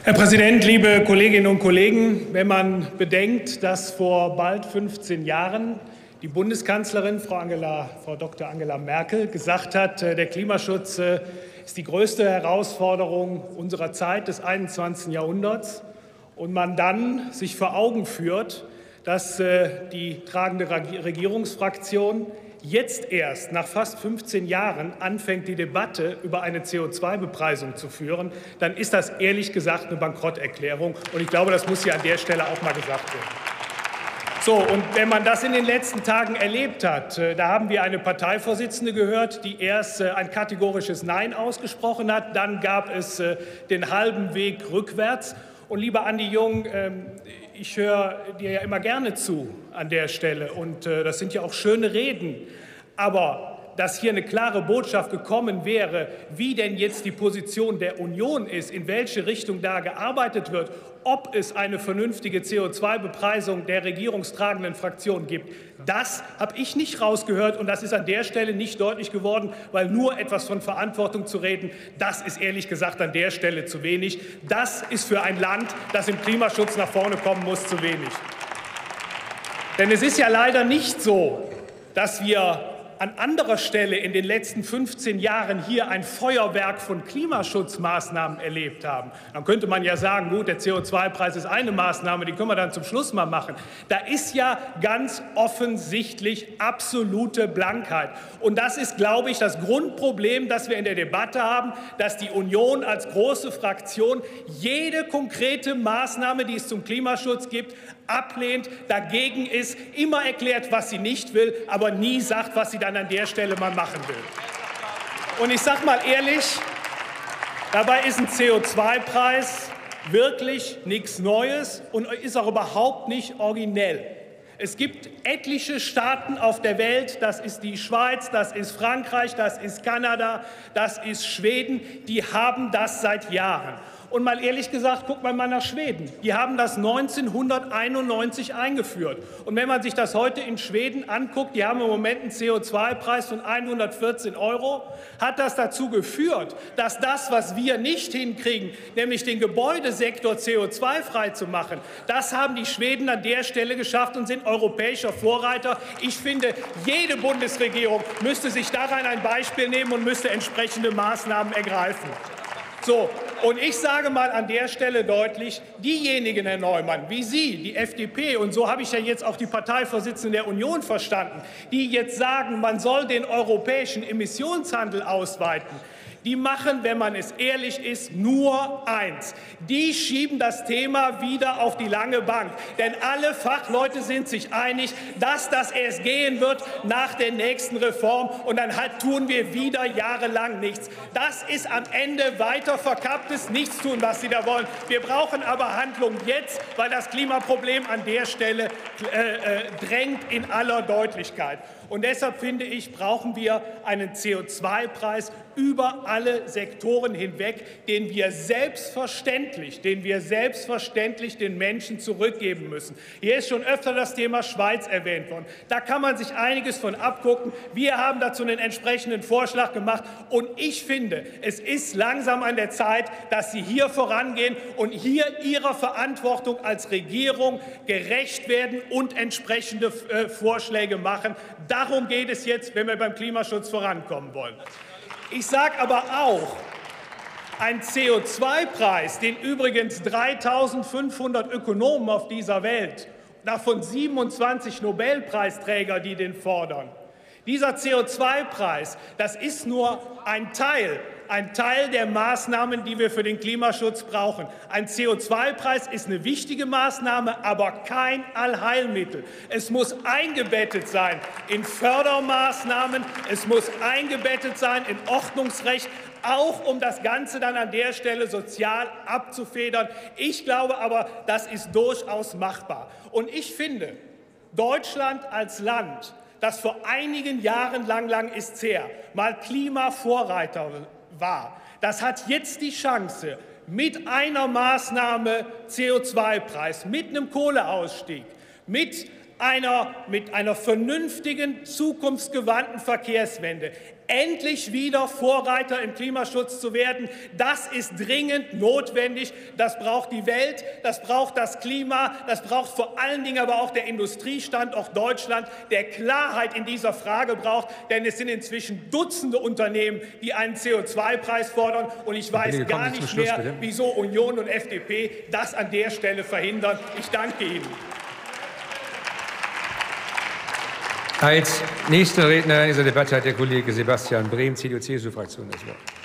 Herr Präsident, liebe Kolleginnen und Kollegen! Wenn man bedenkt, dass vor bald 15 Jahren die Bundeskanzlerin, Frau Dr. Angela Merkel, gesagt hat, der Klimaschutz ist die größte Herausforderung unserer Zeit des 21. Jahrhunderts, und man dann sich vor Augen führt, dass die tragende Regierungsfraktion jetzt erst nach fast 15 Jahren anfängt, die Debatte über eine CO2-Bepreisung zu führen, dann ist das ehrlich gesagt eine Bankrotterklärung. Und ich glaube, das muss hier an der Stelle auch mal gesagt werden. So, und wenn man das in den letzten Tagen erlebt hat, da haben wir eine Parteivorsitzende gehört, die erst ein kategorisches Nein ausgesprochen hat, dann gab es den halben Weg rückwärts. Und lieber Andi Jung, ich höre dir ja immer gerne zu an der Stelle, und das sind ja auch schöne Reden. Aber dass hier eine klare Botschaft gekommen wäre, wie denn jetzt die Position der Union ist, in welche Richtung da gearbeitet wird, ob es eine vernünftige CO2-Bepreisung der regierungstragenden Fraktion gibt, das habe ich nicht rausgehört, und das ist an der Stelle nicht deutlich geworden, weil nur etwas von Verantwortung zu reden, das ist ehrlich gesagt an der Stelle zu wenig. Das ist für ein Land, das im Klimaschutz nach vorne kommen muss, zu wenig. Denn es ist ja leider nicht so, dass wir an anderer Stelle in den letzten 15 Jahren hier ein Feuerwerk von Klimaschutzmaßnahmen erlebt haben. Dann könnte man ja sagen, gut, der CO2-Preis ist eine Maßnahme, die können wir dann zum Schluss mal machen. Da ist ja ganz offensichtlich absolute Blankheit. Und das ist, glaube ich, das Grundproblem, das wir in der Debatte haben, dass die Union als große Fraktion jede konkrete Maßnahme, die es zum Klimaschutz gibt, ablehnt, dagegen ist, immer erklärt, was sie nicht will, aber nie sagt, was sie dann an der Stelle mal machen will. Und ich sage mal ehrlich, dabei ist ein CO2-Preis wirklich nichts Neues und ist auch überhaupt nicht originell. Es gibt etliche Staaten auf der Welt, das ist die Schweiz, das ist Frankreich, das ist Kanada, das ist Schweden, die haben das seit Jahren. Und mal ehrlich gesagt, guckt man mal nach Schweden. Die haben das 1991 eingeführt. Und wenn man sich das heute in Schweden anguckt, die haben im Moment einen CO2-Preis von 114 €, hat das dazu geführt, dass das, was wir nicht hinkriegen, nämlich den Gebäudesektor CO2-frei zu machen, das haben die Schweden an der Stelle geschafft und sind europäischer Vorreiter. Ich finde, jede Bundesregierung müsste sich daran ein Beispiel nehmen und müsste entsprechende Maßnahmen ergreifen. So, und ich sage mal an der Stelle deutlich, diejenigen, Herr Neumann, wie Sie, die FDP, und so habe ich ja jetzt auch die Parteivorsitzende der Union verstanden, die jetzt sagen, man soll den europäischen Emissionshandel ausweiten, die machen, wenn man es ehrlich ist, nur eins. Die schieben das Thema wieder auf die lange Bank. Denn alle Fachleute sind sich einig, dass das erst gehen wird nach der nächsten Reform. Und dann tun wir wieder jahrelang nichts. Das ist am Ende weiter verkapptes Nichtstun, was Sie da wollen. Wir brauchen aber Handlung jetzt, weil das Klimaproblem an der Stelle drängt in aller Deutlichkeit. Und deshalb finde ich, brauchen wir einen CO2-Preis über alle Sektoren hinweg, den wir selbstverständlich den Menschen zurückgeben müssen. Hier ist schon öfter das Thema Schweiz erwähnt worden. Da kann man sich einiges von abgucken. Wir haben dazu einen entsprechenden Vorschlag gemacht. Und ich finde, es ist langsam an der Zeit, dass Sie hier vorangehen und hier Ihrer Verantwortung als Regierung gerecht werden und entsprechende Vorschläge machen. Darum geht es jetzt, wenn wir beim Klimaschutz vorankommen wollen. Ich sage aber auch, ein CO2-Preis, den übrigens 3.500 Ökonomen auf dieser Welt, davon 27 Nobelpreisträger, die den fordern. Dieser CO2-Preis, das ist nur ein Teil der Maßnahmen, die wir für den Klimaschutz brauchen. Ein CO2-Preis ist eine wichtige Maßnahme, aber kein Allheilmittel. Es muss eingebettet sein in Fördermaßnahmen, es muss eingebettet sein in Ordnungsrecht, auch um das Ganze dann an der Stelle sozial abzufedern. Ich glaube aber, das ist durchaus machbar. Und ich finde, Deutschland als Land, das vor einigen Jahren, lang ist her, mal Klimavorreiter war, das hat jetzt die Chance, mit einer Maßnahme CO2-Preis, mit einem Kohleausstieg, mit mit einer vernünftigen, zukunftsgewandten Verkehrswende endlich wieder Vorreiter im Klimaschutz zu werden. Das ist dringend notwendig. Das braucht die Welt, das braucht das Klima, das braucht vor allen Dingen aber auch der Industriestandort Deutschland, der Klarheit in dieser Frage braucht. Denn es sind inzwischen Dutzende Unternehmen, die einen CO2-Preis fordern. Und ich weiß gar nicht mehr, wieso Union und FDP das an der Stelle verhindern. Ich danke Ihnen. Als nächster Redner in dieser Debatte hat der Kollege Sebastian Brehm, CDU-CSU-Fraktion, das Wort.